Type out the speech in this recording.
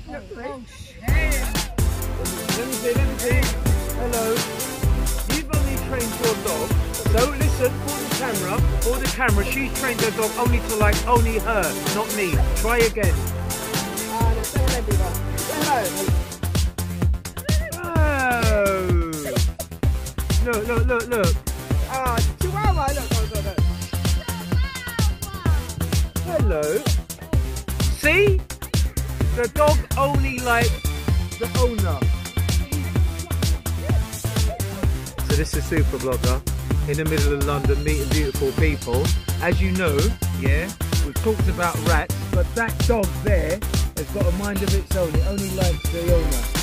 Oh, shit. Let me see. Hello. You've only trained your dog. So listen, for the camera, she's trained her dog only to like only her, not me. Try again. Oh. Look. Chihuahua, look. Hello. See? The dog only likes the owner. So this is Super Blogger in the middle of London meeting beautiful people. As you know, yeah, we've talked about rats, but that dog there has got a mind of its own. It only likes the owner.